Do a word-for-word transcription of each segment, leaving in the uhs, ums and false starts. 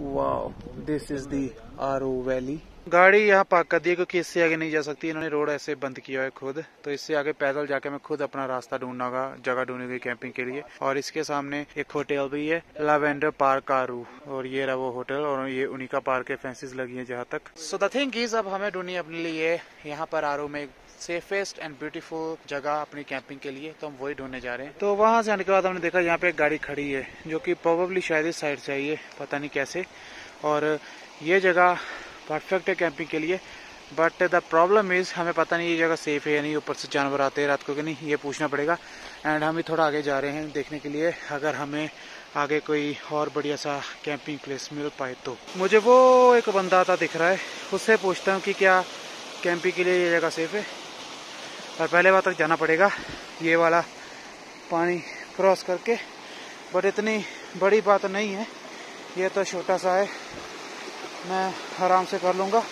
Wow, this is the Aru valley. गाड़ी यहाँ park कर दी क्योंकि इससे आगे नहीं जा सकती, इन्होंने रोड ऐसे बंद किया है खुद, तो इससे आगे पैदल जाके मैं खुद अपना रास्ता ढूंढना होगा, जगह ढूंढूंगी कैंपिंग के लिए। और इसके सामने एक होटल भी है, लैवेंडर पार्क आरू, और ये रहा वो होटल, और ये उन्हीं का पार्क है, फेंसेस लगी है जहाँ तक। सो द थिंग इज, अब हमें ढूंढनी अपने लिए यहाँ पर आरू में सेफेस्ट एंड ब्यूटीफुल जगह अपनी कैंपिंग के लिए, तो हम वही ढूंढने जा रहे हैं। तो वहां से आने के बाद हमने देखा यहाँ पे एक गाड़ी खड़ी है जो कि प्रोबेबली शायद इस साइड से आई है, पता नहीं कैसे। और ये जगह परफेक्ट है कैंपिंग के लिए, बट द प्रॉब्लम इज हमें पता नहीं ये जगह सेफ है या नहीं, ऊपर से जानवर आते हैं रात को कि नहीं, ये पूछना पड़ेगा। एंड हम भी थोड़ा आगे जा रहे हैं देखने के लिए, अगर हमें आगे कोई और बढ़िया सा कैंपिंग प्लेस मिल पाए तो। मुझे वो एक बंदा आता दिख रहा है, उससे पूछता हूँ कि क्या कैंपिंग के लिए ये जगह सेफ है। और पहले वहाँ तक जाना पड़ेगा, ये वाला पानी क्रॉस करके, बट इतनी बड़ी बात नहीं है, ये तो छोटा सा है, मैं आराम से कर लूँगा।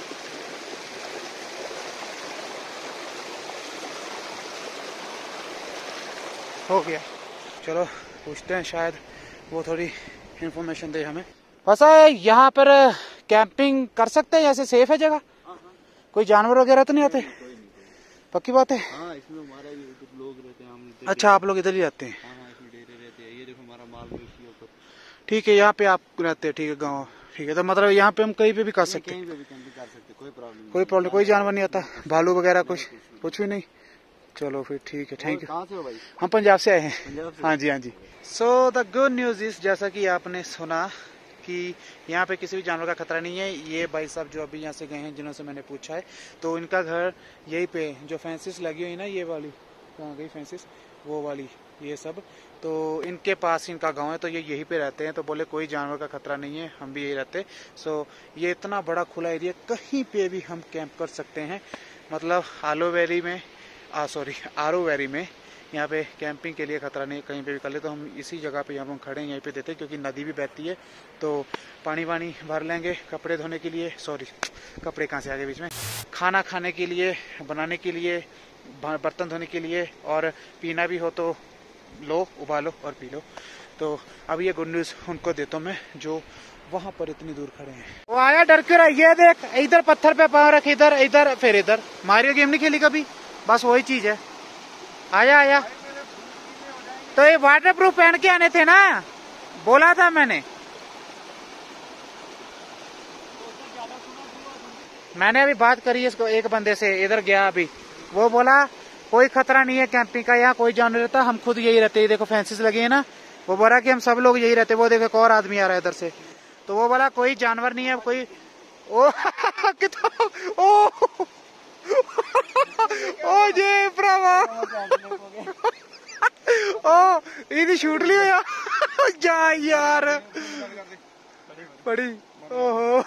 हो गया, चलो पूछते हैं, शायद वो थोड़ी इन्फॉर्मेशन दे हमें। वैसा यहाँ पर कैंपिंग कर सकते हैं, ऐसे सेफ है जगह? कोई जानवर वगैरह तो नहीं आते? पक्की बात है? हाँ, इसमें हमारा लोग रहते हैं, हम। अच्छा, आप लोग इधर ही रहते हैं? हाँ, हाँ, इसमें डेरे रहते हैं। ये देखो हमारा माल ऊपर। ठीक है, यहाँ पे आप रहते हैं, ठीक है, गाँव, ठीक है। तो मतलब यहाँ पे हम कहीं पे भी कर सकते हैं? कहीं पे भी कैंपिंग कर सकते, कोई प्रॉब्लम कोई प्रॉब्लम, कोई जानवर नहीं आता, भालू वगैरह कुछ कुछ भी नहीं? चलो फिर ठीक है, थैंक यू। कहाँ से हो भाई? हम पंजाब से आए हैं। हाँ जी, हाँ जी। So the good news is, जैसा कि आपने सुना कि यहाँ पे किसी भी जानवर का खतरा नहीं है। ये भाई साहब जो अभी यहाँ से गए हैं, जिन्होंने मैंने पूछा है, तो इनका घर यहीं पे, जो फेंसिस लगी हुई ना, ये वाली कहाँ गई फेंसिस, वो वाली, ये सब, तो इनके पास इनका गांव है, तो ये यहीं पे रहते हैं। तो बोले कोई जानवर का खतरा नहीं है, हम भी यही रहते। सो ये इतना बड़ा खुला एरिया, कहीं पे भी हम कैंप कर सकते हैं। मतलब आलो वैली में, आ सॉरी आरू वैली में यहाँ पे कैंपिंग के लिए खतरा नहीं, कहीं पे भी कर ले। तो हम इसी जगह पे, यहाँ पे हम खड़े हैं, यहीं पे देते हैं, क्योंकि नदी भी बहती है, तो पानी वानी भर लेंगे कपड़े धोने के लिए, सॉरी कपड़े कहाँ से आ गए बीच में, खाना खाने के लिए, बनाने के लिए, बर्तन धोने के लिए, और पीना भी हो तो लो, उबालो और पी लो। तो अब ये गुड न्यूज़ उनको देता हूँ मैं, जो वहाँ पर इतनी दूर खड़े हैं। वो आया, डर क्यों रहा? ये देख, इधर पत्थर पे पाँव रख, इधर इधर फिर इधर। मारियो गेम नहीं खेली कभी? बस वही चीज है। आया आया, तो ये वाटर प्रूफ पहन के आने थे ना, बोला था मैंने। मैंने अभी बात करी इसको एक बंदे से, इधर गया अभी, वो बोला कोई खतरा नहीं है कैंपिंग का, यहाँ कोई जानवर रहता, हम खुद यही रहते हैं। देखो फेंसेस लगे हैं ना, वो बोला कि हम सब लोग यही रहते। वो देखो एक और आदमी आ रहा है इधर से, तो वो बोला कोई जानवर नहीं है, कोई ओ कितना ओ ओ जे भरावा ओ इधी शूट ली होया जा यार बड़ी। ओहो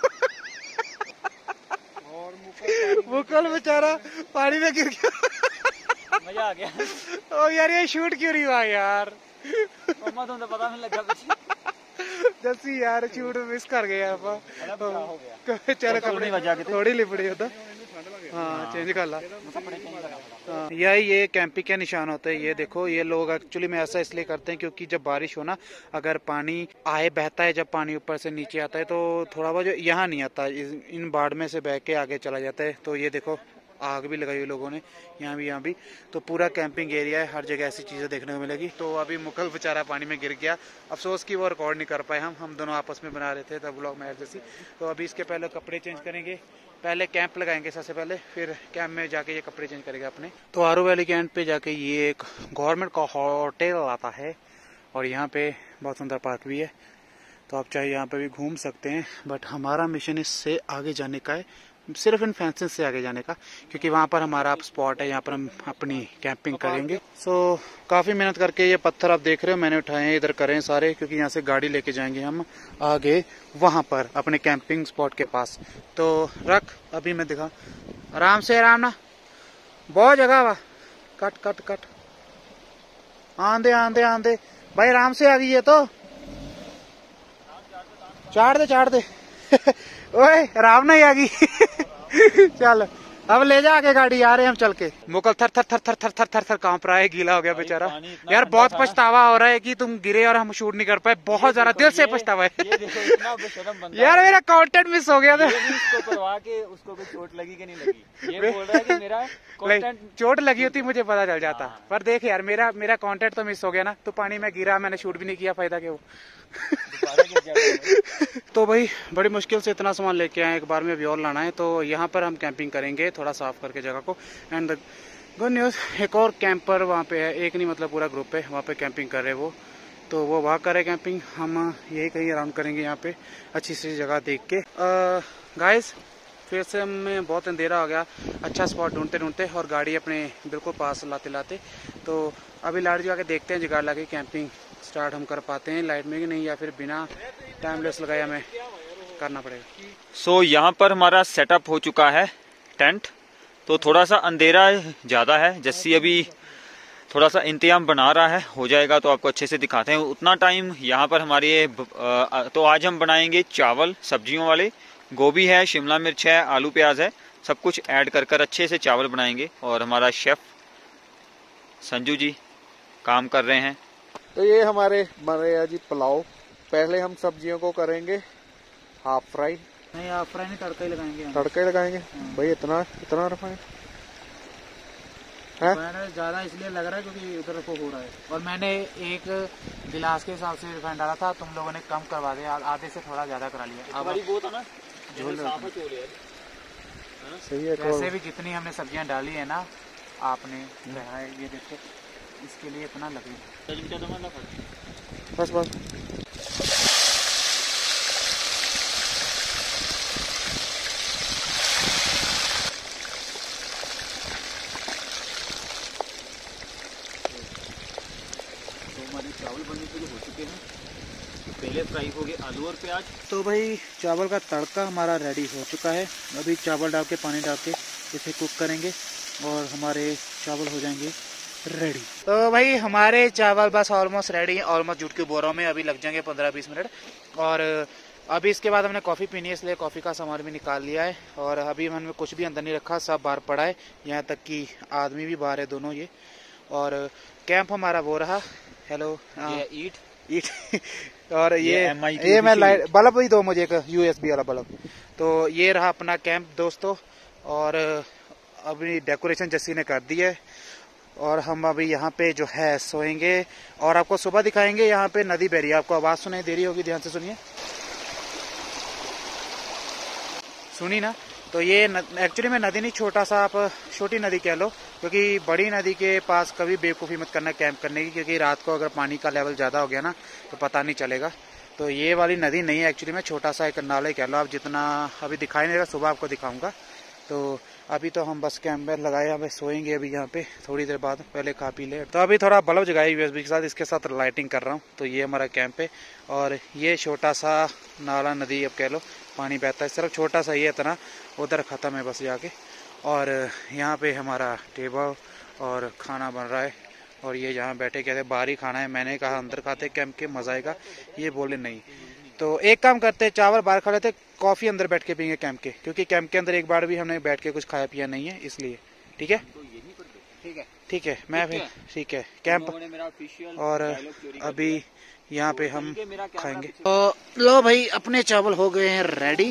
मुकल बेचारा पानी में गिर गया, मजा आ गया। ओ यार ये शूट क्यों नहीं हुआ यार? मम्मा तो पता नहीं लगा कुछ। जैसी यार शूट मिस कर गए आप। चलो कपड़े थोड़ी लिपड़ी होता, हाँ चेंज कर ला। हाँ, यही ये कैंपिंग के निशान होते हैं। ये देखो, ये लोग एक्चुअली में ऐसा इसलिए करते हैं क्योंकि जब बारिश हो ना, अगर पानी आए बहता है, जब पानी ऊपर से नीचे आता है, तो थोड़ा बहुत यहाँ नहीं आता, इन बाढ़ में से बह के आगे चला जाता है। तो ये देखो आग भी लगाई हुई लोगों ने, यहाँ भी यहाँ भी, तो पूरा कैंपिंग एरिया है, हर जगह ऐसी चीज़ें देखने को मिलेगी। तो अभी मुकल बेचारा पानी में गिर गया, अफसोस कि वो रिकॉर्ड नहीं कर पाए, हम हम दोनों आपस में बना रहे थे तब ब्लॉग में जैसी। तो अभी इसके पहले कपड़े चेंज करेंगे, पहले कैंप लगाएंगे सबसे पहले, फिर कैंप में जाके ये कपड़े चेंज करेंगे अपने। तो आरू वैली के एंड पे जाके ये एक गवर्नमेंट का होटल आता है, और यहाँ पे बहुत सुंदर पार्क भी है, तो आप चाहे यहाँ पे भी घूम सकते हैं। बट हमारा मिशन इससे आगे जाने का है, सिर्फ इन फेंसेस से आगे जाने का, क्योंकि वहाँ पर हमारा स्पॉट है, यहाँ पर हम अपनी कैंपिंग करेंगे। सो so, काफ़ी मेहनत करके ये पत्थर आप देख रहे हो मैंने उठाए हैं, इधर करें सारे, क्योंकि यहाँ से गाड़ी लेके जाएंगे हम आगे वहाँ पर अपने कैंपिंग स्पॉट के पास। तो रख, अभी मैं दिखा, आराम से, आराम ना, बहुत जगह वा, कट कट कट, आंधे आंधे आंधे भाई, आराम से आ गई है तो चाड़ दे चाड़ दे ओए आराम नहीं आ गई चल अब ले जा आगे गाड़ी, आ रहे हैं हम चल के। मुकल थर थर थर थर थर थर थर थर कांप रहा है, गीला हो गया बेचारा। यार बहुत पछतावा हो रहा है कि तुम गिरे और हम शूट नहीं कर पाए, बहुत ज्यादा दिल से पछतावा है। यार मेरा कंटेंट मिस हो गया था। के उसको कोई चोट लगी कि नहीं लगी, ये बोल रहा है कि मेरा कंटेंट चोट लगी होती मुझे पता चल जाता। पर देख यार मेरा मेरा कंटेंट तो मिस हो गया ना, तो पानी में गिरा, मैंने शूट भी नहीं किया, फायदा क्या वो। तो भाई बड़ी मुश्किल से इतना सामान लेके आए, एक बार में अभी और लाना है। तो यहाँ पर हम कैंपिंग करेंगे, थोड़ा साफ करके जगह को। एंड गुड न्यूज़, एक और कैंपर वहाँ पे है, एक नहीं मतलब पूरा ग्रुप है वहाँ पे कैंपिंग कर रहे वो। तो वो वहाँ करे कैंपिंग, हम यही कहीं अराउंड करेंगे यहाँ पे अच्छी सी जगह देख के। गाइस फिर से हमें बहुत अंधेरा हो गया, अच्छा स्पॉट ढूंढते ढूंढते और गाड़ी अपने बिल्कुल पास लाते लाते। तो अभी लाइट जगा के देखते हैं जुगाड़ लगे कैंपिंग स्टार्ट हम कर पाते हैं लाइट में कि नहीं, या फिर बिना टाइम लेस लगाए हमें करना पड़ेगा। सो so, यहाँ पर हमारा सेटअप हो चुका है टेंट। तो थोड़ा सा अंधेरा ज़्यादा है, जैसी अभी थोड़ा सा इंतजाम बना रहा है, हो जाएगा तो आपको अच्छे से दिखाते हैं। उतना टाइम यहाँ पर हमारे तो आज हम बनाएंगे चावल सब्जियों वाले, गोभी है, शिमला मिर्च है, आलू प्याज है, सब कुछ ऐड कर कर अच्छे से चावल बनाएंगे। और हमारा शेफ संजू जी काम कर रहे हैं। तो ये हमारे बन रहे हैं जी पुलाव। पहले हम सब्जियों को करेंगे हाफ फ्राई। नहीं हाफ फ्राई नहीं, तड़का ही लगाएंगे। तड़का ही लगाएंगे भाई, इतना इतना रिफाइन है ज्यादा इसलिए लग रहा है क्योंकि उधर को हो रहा है। और मैंने एक गिलास के हिसाब से रिफाइंड डाला था, तुम लोगों ने कम करवा दिया, आधे से थोड़ा ज्यादा करा लिया। अब सही है। वैसे भी जितनी हमने सब्जियां डाली है ना आपने, ये देखो इसके लिए इतना लगेगा। बस बस चावल बनने के लिए हो चुके हैं। पहले फ्राई हो गए आलू और प्याज। तो भाई चावल का तड़का हमारा रेडी हो चुका है। अभी चावल डाल के पानी डाल के इसे कुक करेंगे और हमारे चावल हो जाएंगे रेडी। तो भाई हमारे चावल बस ऑलमोस्ट रेडी है, ऑलमोस्ट जुट के बोरों में अभी लग जाएंगे पंद्रह बीस मिनट। और अभी इसके बाद हमने कॉफ़ी पीनी है, इसलिए कॉफ़ी का सामान भी निकाल लिया है। और अभी हमने कुछ भी अंदर नहीं रखा, सब बाहर पड़ा है, यहाँ तक कि आदमी भी बाहर है दोनों ये। और कैंप हमारा वो रहा। हेलो ईट ईट और ये ये, ये मैं लाइट बल्ब ही दो मुझे, एक यूएसबी वाला बल्ब। तो ये रहा अपना कैंप दोस्तों। और अभी डेकोरेशन जस्सी ने कर दी है और हम अभी यहाँ पे जो है सोएंगे और आपको सुबह दिखाएंगे। यहाँ पे नदी बह रही है, आपको आवाज सुनाई दे रही होगी, ध्यान से सुनिए। सुनी ना? तो ये एक्चुअली में नदी नहीं, छोटा सा आप छोटी नदी कह लो, क्योंकि बड़ी नदी के पास कभी बेवकूफ़ी मत करना कैंप करने की, क्योंकि रात को अगर पानी का लेवल ज़्यादा हो गया ना तो पता नहीं चलेगा। तो ये वाली नदी नहीं है एक्चुअली में, छोटा सा एक नाला ही कह लो आप, जितना अभी दिखाई नहीं देगा, सुबह आपको दिखाऊंगा। तो अभी तो हम बस कैंप में लगाए, हमें सोएंगे अभी यहाँ पे थोड़ी देर बाद, पहले खा पी ले। तो अभी थोड़ा बल्ब जगाए यूएसबी के साथ, इसके साथ लाइटिंग कर रहा हूँ। तो ये हमारा कैंप है और ये छोटा सा नाला नदी अब कह लो, पानी बहता है, सिर्फ छोटा सा ये इतना, उधर ख़त्म है बस जाके। और यहाँ पे हमारा टेबल और खाना बन रहा है। और ये जहाँ बैठे कहते बाहर ही खाना है, मैंने कहा अंदर खाते कैंप के मज़ा आएगा, ये बोले नहीं। तो एक काम करते, चावल बाहर खा लेते, कॉफ़ी अंदर बैठ के पियेंगे कैंप के, क्योंकि कैंप के अंदर एक बार भी हमने बैठ के कुछ खाया पिया नहीं है, इसलिए। ठीक है ठीक है ठीक है मैं फिर ठीक है कैंप। और अभी यहाँ पे हम खाएंगे। तो लो भाई अपने चावल हो गए हैं रेडी।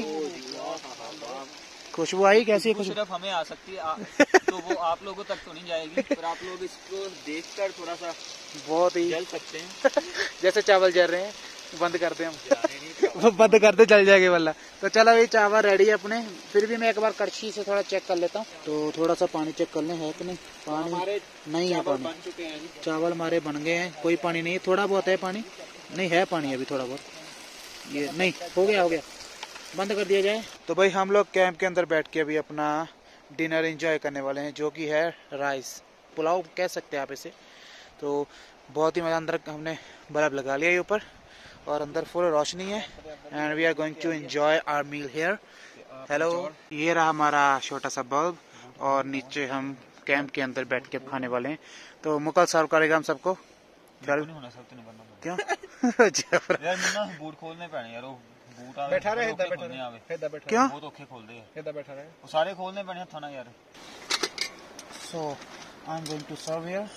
खुशबू आई कैसी है? खुशबू सिर्फ हमें आ सकती है, आ, तो वो आप लोगों तक तो नहीं जाएगी, पर आप लोग इसको देखकर थोड़ा सा बहुत ही जल सकते हैं। जैसे चावल जल रहे हैं, बंद कर दे हम वो बंद कर दे, जल जाएंगे वाला। तो चलो भाई चावल रेडी है अपने। फिर भी मैं एक बार कड़छी से थोड़ा चेक कर लेता हूँ। तो थोड़ा सा पानी चेक कर लें, है कि नहीं पानी? नहीं है पानी, बन चुके हैं। चावल हमारे बन गए हैं, कोई पानी नहीं है, थोड़ा बहुत है पानी, नहीं है पानी अभी थोड़ा बहुत, ये नहीं हो गया हो गया बंद कर दिया जाए। तो भाई हम लोग कैंप के अंदर बैठ के अभी अपना डिनर एंजॉय करने वाले हैं, जो कि है राइस पुलाव कह सकते हैं आप इसे। तो बहुत ही मज़ा, अंदर हमने बल्ब लगा लिया है ऊपर और अंदर फुल रोशनी है। And we are going to enjoy our meal here. Hello, ये रहा हमारा छोटा सा बल्ब और नीचे हम कैंप के अंदर बैठ के खाने वाले हैं। तो मुकल सर्व करेगा हम सबको। चल क्यों? यार मैं ना बूट खोलने पैने यार, वो बैठा रहे इधर बैठा रहे इधर बैठा क्या वो तो औखे खोल दे इधर बैठा रहे वो सारे खोलने पड़े था ना यार। So I am going to serve here.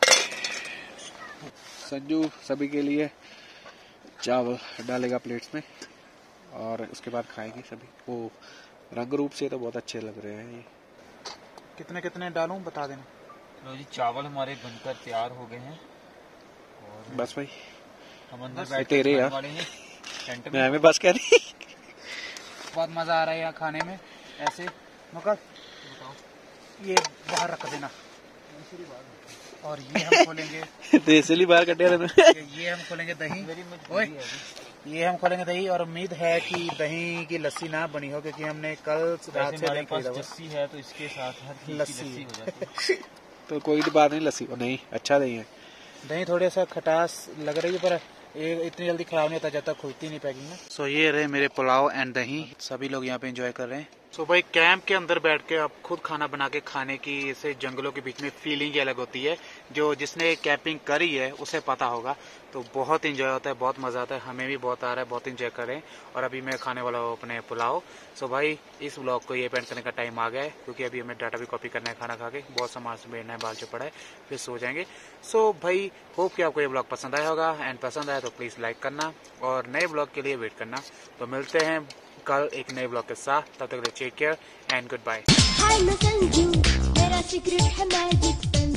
Sanju सभी के लिए चावल डालेगा प्लेट्स में और उसके बाद खाएंगे सभी। वो रंग रूप से तो बहुत अच्छे लग रहे हैं ये। कितने कितने डालूं बता देना। लो जी चावल हमारे बनकर तैयार हो गए हैं और बस भाई हम अंदर बैठ तेरे यार वाले हैं टेंट में। मैं हमें बस कह रही बहुत मजा आ रहा है यहाँ खाने में। ऐसे मकर ये बाहर रख देना और ये हम खोलेंगे तो इसलिए बाहर कटे ये हम खोलेंगे दही। ओए ये हम खोलेंगे दही और उम्मीद है कि दही की लस्सी ना बनी हो क्योंकि हमने कल रात से दही खरीदा हुआ। लस्सी है तो इसके साथ हर चीज की लस्सी। लस्सी हो जाती है। तो कोई बात नहीं लस्सी नहीं अच्छा दही है। दही थोड़ा सा खटास लग रही है पर ये इतनी जल्दी खराब नहीं होता जब तक खुलती नहीं पैकिंग में। सो so, ये रहे मेरे पुलाव एंड दही। सभी लोग यहाँ पे एंजॉय कर रहे हैं। सो so, भाई कैंप के अंदर बैठ के आप खुद खाना बना के खाने की इसे जंगलों के बीच में फीलिंग ही अलग होती है। जो जिसने कैंपिंग करी है उसे पता होगा। तो बहुत एंजॉय होता है बहुत मजा आता है। हमें भी बहुत आ रहा है बहुत एंजॉय कर रहे हैं। और अभी मैं खाने वाला हूँ अपने पुलाव। सो so, भाई इस ब्लॉग को ये पेंट करने का टाइम आ गया है क्योंकि अभी हमें डाटा भी कॉपी करना है खाना खा के। बहुत सामान से बेचना है बाल जो पड़ा है फिर सो जाएंगे। सो so, भाई होप कि आपको ये ब्लॉग पसंद आया होगा एंड पसंद आया तो प्लीज लाइक करना और नए ब्लॉग के लिए वेट करना। तो मिलते हैं कल एक नए ब्लॉग के साथ। तब तक take care and good bye.